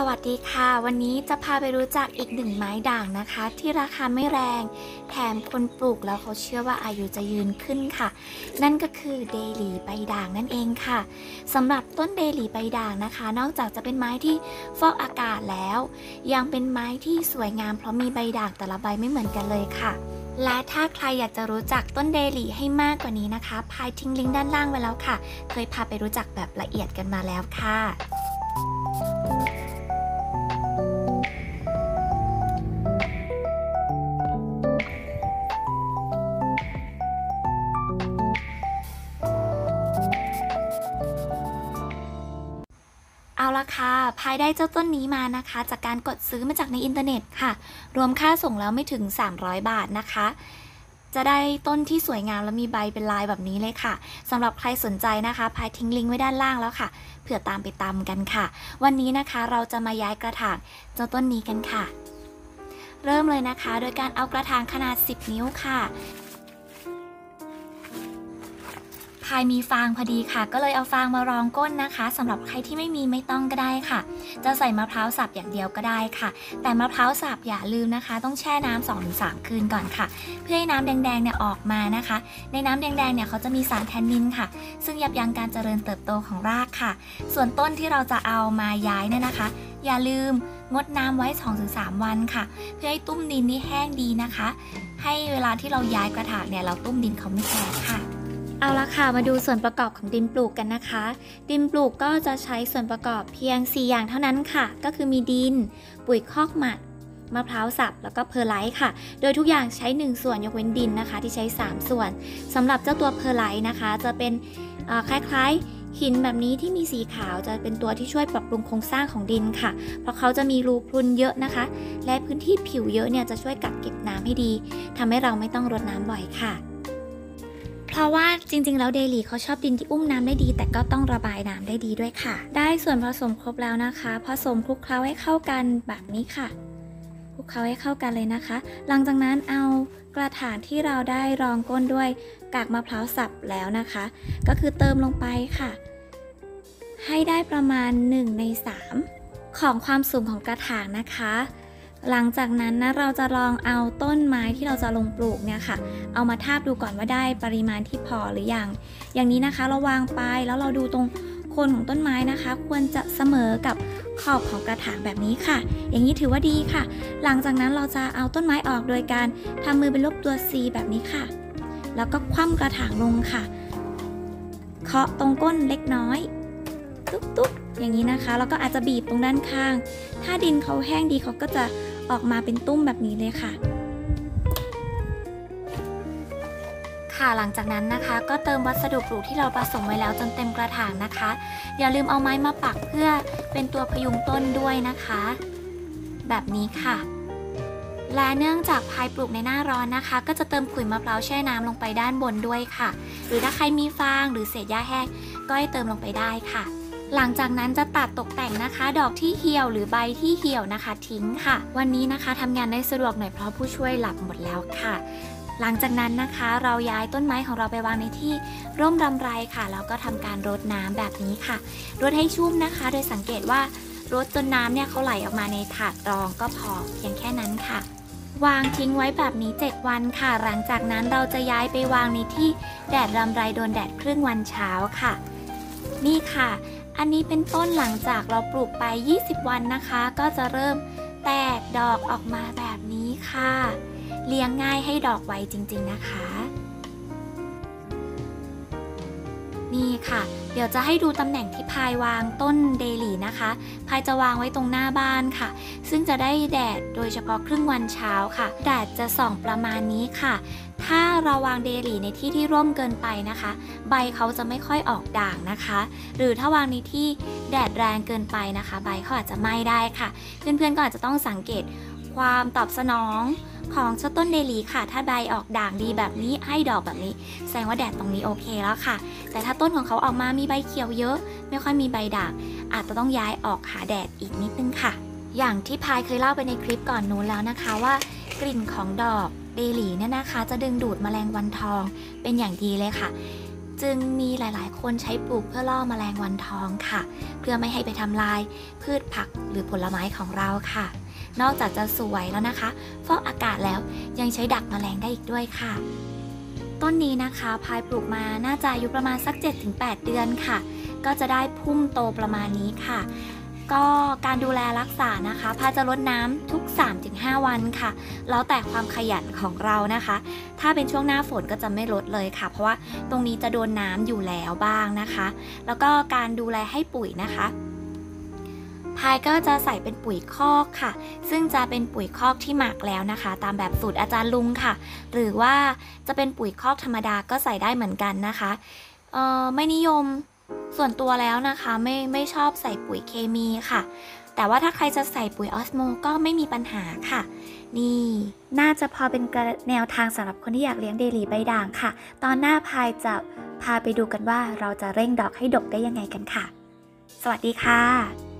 วัสดีค่ะวันนี้จะพาไปรู้จักอีกหนึ่งไม้ด่างนะคะที่ราคาไม่แรงแถมคนปลูกแล้วเขาเชื่อว่าอายุจะยืนขึ้นค่ะนั่นก็คือเดหลีใบด่างนั่นเองค่ะสำหรับต้นเดหลีใบด่างนะคะนอกจากจะเป็นไม้ที่ฟอกอากาศแล้วยังเป็นไม้ที่สวยงามเพราะมีใบด่างแต่ละใบไม่เหมือนกันเลยค่ะและถ้าใครอยากจะรู้จักต้นเดหลีให้มากกว่านี้นะคะพายทิ้งลิงก์ด้านล่างไว้แล้วค่ะเคยพาไปรู้จักแบบละเอียดกันมาแล้วค่ะเอาละค่ะพายได้เจ้าต้นนี้มานะคะจากการกดซื้อมาจากในอินเทอร์เน็ตค่ะรวมค่าส่งแล้วไม่ถึง300 บาทนะคะจะได้ต้นที่สวยงามและมีใบเป็นลายแบบนี้เลยค่ะสำหรับใครสนใจนะคะพายทิ้งลิงก์ไว้ด้านล่างแล้วค่ะเผื่อตามไปตามกันค่ะวันนี้นะคะเราจะมาย้ายกระถางเจ้าต้นนี้กันค่ะเริ่มเลยนะคะโดยการเอากระถางขนาด10 นิ้วค่ะพายมีฟางพอดีค่ะก็เลยเอาฟางมารองก้นนะคะสำหรับใครที่ไม่มีไม่ต้องก็ได้ค่ะจะใส่มะพร้าวสับอย่างเดียวก็ได้ค่ะแต่มะพร้าวสับอย่าลืมนะคะต้องแช่น้ำ 2-3 คืนก่อนค่ะเพื่อให้น้ำแดงๆเนี่ยออกมานะคะในน้ำแดงๆเนี่ยเขาจะมีสารแทนนินค่ะซึ่งยับยั้งการเจริญเติบโตของรากค่ะส่วนต้นที่เราจะเอามาย้ายเนี่ยนะคะอย่าลืมงดน้ำไว้ 2-3 วันค่ะเพื่อให้ตุ้มดินนี่แห้งดีนะคะให้เวลาที่เราย้ายกระถางเนี่ยเราตุ้มดินเขาไม่แตกค่ะเอาละค่ะมาดูส่วนประกอบของดินปลูกกันนะคะดินปลูกก็จะใช้ส่วนประกอบเพียง4อย่างเท่านั้นค่ะก็คือมีดินปุ๋ยคอกหมักมะพร้าวสับแล้วก็เพอร์ไลท์ค่ะโดยทุกอย่างใช้1 ส่วนยกเว้นดินนะคะที่ใช้3 ส่วนสำหรับเจ้าตัวเพอร์ไลท์นะคะจะเป็นคล้ายๆหินแบบนี้ที่มีสีขาวจะเป็นตัวที่ช่วยปรับปรุงโครงสร้างของดินค่ะเพราะเขาจะมีรูพรุนเยอะนะคะและพื้นที่ผิวเยอะเนี่ยจะช่วยกักเก็บน้ำให้ดีทำให้เราไม่ต้องรดน้ำบ่อยค่ะเพราะว่าจริงๆแล้วเดหลีเขาชอบดินที่อุ้มน้ำได้ดีแต่ก็ต้องระบายน้ำได้ดีด้วยค่ะได้ส่วนผสมครบแล้วนะคะผสมคลุกเคล้าให้เข้ากันแบบนี้ค่ะคลุกเคล้าให้เข้ากันเลยนะคะหลังจากนั้นเอากระถางที่เราได้รองก้นด้วยกากมะพร้าวสับแล้วนะคะก็คือเติมลงไปค่ะให้ได้ประมาณ1/3ของความสูงของกระถางนะคะหลังจากนั้นนะเราจะลองเอาต้นไม้ที่เราจะลงปลูกเนี่ยค่ะเอามาทาบดูก่อนว่าได้ปริมาณที่พอหรือยังอย่างนี้นะคะเราวางไปแล้วเราดูตรงโคนของต้นไม้นะคะควรจะเสมอกับขอบของกระถางแบบนี้ค่ะอย่างนี้ถือว่าดีค่ะหลังจากนั้นเราจะเอาต้นไม้ออกโดยการทำมือเป็นรูปตัว C แบบนี้ค่ะแล้วก็คว่ำกระถางลงค่ะเคาะตรงก้นเล็กน้อยตุ๊บๆอย่างนี้นะคะแล้วก็อาจจะบีบตรงด้านข้างถ้าดินเขาแห้งดีเขาก็จะออกมาเป็นตุ้มแบบนี้เลยค่ะหลังจากนั้นนะคะก็เติมวัสดุปลูกที่เราผสมไว้แล้วจนเต็มกระถางนะคะอย่าลืมเอาไม้มาปักเพื่อเป็นตัวพยุงต้นด้วยนะคะแบบนี้ค่ะและเนื่องจากพายปลูกในหน้าร้อนนะคะก็จะเติมขุยมะพร้าวแช่น้ำลงไปด้านบนด้วยค่ะหรือถ้าใครมีฟางหรือเศษหญ้าแห้งก็ให้เติมลงไปได้ค่ะหลังจากนั้นจะตัดตกแต่งนะคะดอกที่เหี่ยวหรือใบที่เหี่ยวนะคะทิ้งค่ะวันนี้นะคะทำงานได้สะดวกหน่อยเพราะผู้ช่วยหลับหมดแล้วค่ะหลังจากนั้นนะคะเราย้ายต้นไม้ของเราไปวางในที่ร่มรำไรค่ะแล้วก็ทำการรดน้ำแบบนี้ค่ะรดให้ชุ่มนะคะโดยสังเกตว่ารดจนน้ำเนี่ยเขาไหลออกมาในถาดรองก็พอเพียงแค่นั้นค่ะวางทิ้งไว้แบบนี้7 วันค่ะหลังจากนั้นเราจะย้ายไปวางในที่แดดรำไรโดนแดดครึ่งวันเช้าค่ะนี่ค่ะอันนี้เป็นต้นหลังจากเราปลูกไป20 วันนะคะก็จะเริ่มแตกดอกออกมาแบบนี้ค่ะเลี้ยงง่ายให้ดอกไวจริงๆนะคะนี่ค่ะเดี๋ยวจะให้ดูตำแหน่งที่พายวางต้นเดหลีนะคะพายจะวางไว้ตรงหน้าบ้านค่ะซึ่งจะได้แดดโดยเฉพาะครึ่งวันเช้าค่ะแดดจะส่องประมาณนี้ค่ะถ้าเราวางเดหลีในที่ที่ร่มเกินไปนะคะใบเขาจะไม่ค่อยออกด่างนะคะหรือถ้าวางในที่แดดแรงเกินไปนะคะใบเขาอาจจะไหม้ได้ค่ะเพื่อนๆก็อาจจะต้องสังเกตความตอบสนองของเจ้าต้นเดหลีค่ะถ้าใบออกด่างดีแบบนี้ให้ดอกแบบนี้แสดงว่าแดดตรงนี้โอเคแล้วค่ะแต่ถ้าต้นของเขาออกมามีใบเขียวเยอะไม่ค่อยมีใบด่างอาจจะต้องย้ายออกหาแดดอีกนิดนึงค่ะอย่างที่พายเคยเล่าไปในคลิปก่อนนู้นแล้วนะคะว่ากลิ่นของดอกเดหลีเนี่ยนะคะจะดึงดูดแมลงวันทองเป็นอย่างดีเลยค่ะจึงมีหลายๆคนใช้ปลูกเพื่อล่อแมลงวันทองค่ะเพื่อไม่ให้ไปทำลายพืชผักหรือผลไม้ของเราค่ะนอกจากจะสวยแล้วนะคะฟอกอากาศแล้วยังใช้ดักแมลงได้อีกด้วยค่ะต้นนี้นะคะพายปลูกมาน่าจะอายุประมาณสัก 7-8 เดือนค่ะก็จะได้พุ่มโตประมาณนี้ค่ะก็การดูแลรักษานะคะพายจะรดน้ำทุก 3-5 วันค่ะแล้วแต่ความขยันของเรานะคะถ้าเป็นช่วงหน้าฝนก็จะไม่รดเลยค่ะเพราะว่าตรงนี้จะโดนน้ำอยู่แล้วบ้างนะคะแล้วก็การดูแลให้ปุ๋ยนะคะพายก็จะใส่เป็นปุ๋ยคอกค่ะซึ่งจะเป็นปุ๋ยคอกที่หมักแล้วนะคะตามแบบสูตรอาจารย์ลุงค่ะหรือว่าจะเป็นปุ๋ยคอกธรรมดาก็ใส่ได้เหมือนกันนะคะไม่นิยมส่วนตัวแล้วนะคะไม่ชอบใส่ปุ๋ยเคมีค่ะแต่ว่าถ้าใครจะใส่ปุ๋ยออสโมก็ไม่มีปัญหาค่ะนี่น่าจะพอเป็นแนวทางสำหรับคนที่อยากเลี้ยงเดลี่ใบด่างค่ะตอนหน้าพายจะพาไปดูกันว่าเราจะเร่งดอกให้ดกได้ยังไงกันค่ะสวัสดีค่ะ